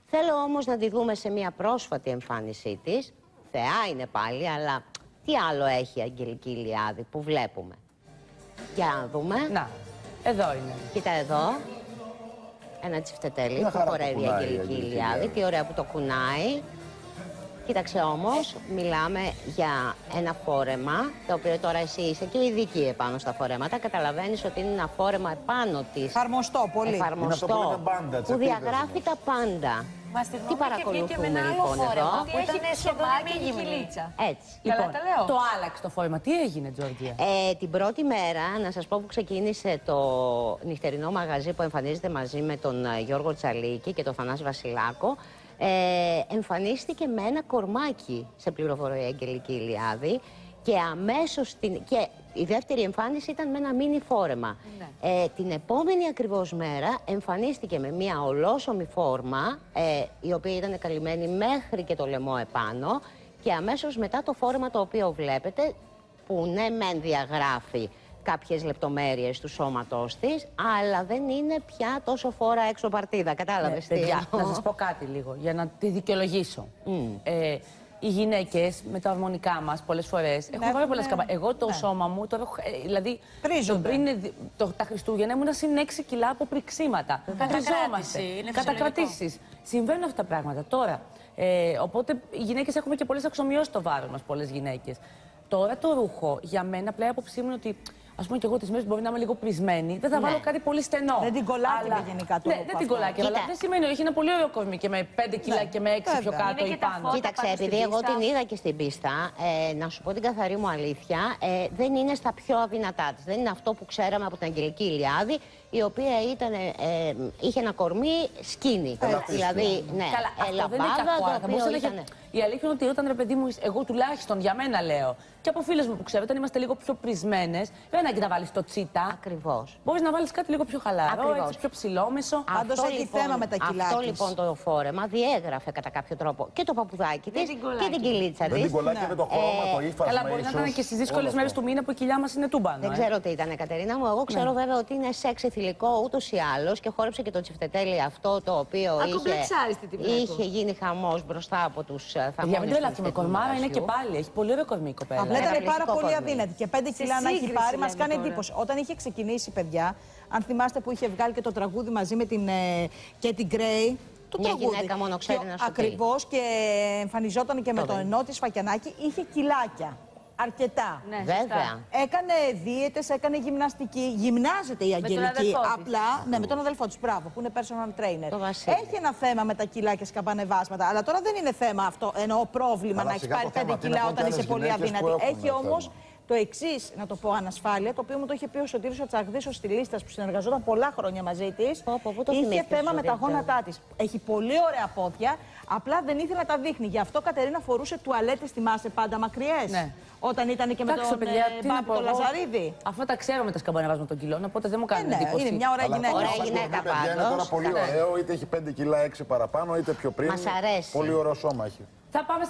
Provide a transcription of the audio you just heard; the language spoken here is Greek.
Θέλω όμως να τη δούμε σε μια πρόσφατη εμφάνισή της. Θεά είναι πάλι, αλλά τι άλλο έχει η Αγγελική Ηλιάδη που βλέπουμε? Για να δούμε. Να, εδώ είναι. Κοίτα εδώ. Ένα τσιφτετέλι που χορεύει η Αγγελική Ηλιάδη. Τι ωραία που το κουνάει. Κοίταξε όμως, μιλάμε για ένα φόρεμα, το οποίο τώρα εσύ είσαι και ειδική επάνω στα φορέματα. Καταλαβαίνεις ότι είναι ένα φόρεμα επάνω της. Εφαρμοστό, πολύ. Εφαρμοστό, που διαγράφει τα πάντα. Τι παρακολουθούμε λοιπόν εδώ? Που ήταν σχεδόν μία χιλίτσα. Έτσι. Λοιπόν, το άλλαξε το φόρεμα. Τι έγινε, Τζόρτζια? Την πρώτη μέρα, να σας πω, που ξεκίνησε το νυχτερινό μαγαζί που εμφανίζεται μαζί με τον Γιώργο Τσαλίκη και τον Θανάση Βασιλάκο, εμφανίστηκε με ένα κορμάκι σε πληροφορία η Αγγελική Ηλιάδη και αμέσως και η δεύτερη εμφάνιση ήταν με ένα μίνι φόρεμα. Ναι. Την επόμενη ακριβώς μέρα εμφανίστηκε με μια ολόσωμη φόρμα, η οποία ήταν καλυμμένη μέχρι και το λαιμό επάνω, και αμέσως μετά το φόρεμα το οποίο βλέπετε, που ναι μεν διαγράφει κάποιες λεπτομέρειες του σώματός της, αλλά δεν είναι πια τόσο φόρα έξω παρτίδα. Κατάλαβες τι? Να σας πω κάτι λίγο, για να τη δικαιολογήσω. Οι γυναίκες με τα ορμονικά μας πολλές φορές έχουν πάρα πολλές καμπάνες. Εγώ το σώμα μου το έχω. Δηλαδή, τα Χριστούγεννα ήμουν συν 6 κιλά από πριξίματα. Κατακρατήσεις. Συμβαίνουν αυτά τα πράγματα. Τώρα, οπότε οι γυναίκες έχουμε και πολλές αξιομοιώσεις το βάρος μας, πολλές γυναίκες. Τώρα το ρούχο για μένα πλέον άποψή μου είναι ότι, ας πούμε, και εγώ τις μέρες μπορεί να είμαι λίγο πρισμένη, δεν θα βάλω κάτι πολύ στενό. Δεν την κολλάκευε γενικά το ρούχο. Ναι, δεν την κολλάκευε, αλλά δεν σημαίνει ότι έχει ένα πολύ ωραίο κορμί και με 5 κιλά και με 6 πιο κάτω ή πάνω. Κοίταξε, επειδή εγώ την είδα και στην πίστα, να σου πω την καθαρή μου αλήθεια, δεν είναι στα πιο αδυνατά της. Δεν είναι αυτό που ξέραμε από την Αγγελική Ηλιάδη, η οποία είχε ένα κορμί σκίνη. Δηλαδή, ναι, λαμπάδα. Η αλήθεια είναι ότι όταν, ρε παιδί μου, εγώ τουλάχιστον για μένα λέω, και από φίλες μου που ξέρω, όταν είμαστε λίγο πιο πρισμένες, δεν ανάγκη να βάλεις το τσίτα. Ακριβώς. Μπορείς να βάλεις κάτι λίγο πιο χαλαρό, έτσι, πιο ψηλόμεσο. Πάντως έχει θέμα με τα κιλά της. Αυτό λοιπόν το φόρεμα διέγραφε κατά κάποιο τρόπο και το παπουδάκι της και την κυλίτσα της. Δεν την κολλάκευε το χρώμα, το ύφασμα. Καλά, μπορεί να ήταν και στις δύσκολες μέρες του μήνα που η κοιλιά μας είναι τούμπανο. Δεν ξέρω τι ήταν, Κατερίνα μου. Εγώ ξέρω βέβαια ότι είναι σεξ ηθιλικό ούτως ή άλλως, και χόρεψε και το τσιφτετέλι αυτό το οποίο είχε γίνει χαμός μπροστά από τους θαμώνες. Με κορμάρα είναι και πάλι. Έχει πολύ ωραίο κορμί η κοπέλα. Απλά ήταν πάρα πολύ αδύνατη. Και 5 κιλά να έχει πάρει, μας κάνει εντύπωση. Όταν είχε ξεκινήσει, παιδιά, αν θυμάστε που είχε βγάλει και το τραγούδι μαζί με την Κέτι Γκρέι. Μια γυναίκα μόνο ξέρει να σου πει. Ακριβώς, και εμφανιζόταν και με το Ενώτη Σφακιανάκη, είχε κιλάκια. Αρκετά. Ναι, βέβαια. Έκανε δίαιτες, έκανε γυμναστική. Γυμνάζεται η Αγγελική. Απλά, ναι, με τον αδελφό της, μπράβο, που είναι personal trainer. Έχει ένα θέμα με τα κιλά και σκαμπανεβάσματα. Αλλά τώρα δεν είναι θέμα αυτό, εννοώ πρόβλημα να έχει πάρει 5 κιλά όταν είσαι πολύ αδύνατη. Έχει όμως το εξής, να το πω, ανασφάλεια, το οποίο μου το είχε πει ο Σωτήρης ο Τσαγδής, ο στυλίστας που συνεργαζόταν πολλά χρόνια μαζί της. Είχε θέμα με τα γόνατά της. Έχει πολύ ωραία πόδια, απλά δεν ήθελε να τα δείχνει. Γι' αυτό, Κατερίνα, φορούσε τουαλέτες, θυμάσαι, πάντα μακριές. Ναι. Όταν ήταν και με τον Μπάμπη τον Λαζαρίδη. Αυτά τα ξέρω με τα σκαμπανεβάσματα των κιλών, οπότε δεν μου κάνει εντύπωση. Είναι μια ωραία γυναίκα. Ωραία γυναίκα πάντως. Είναι τώρα πολύ ωραίο, είτε έχει 5 κιλά 6 παραπάνω, είτε πιο πριν. Μας αρέσει. Πολύ ωραίο σώμα έχει. Θα πάμε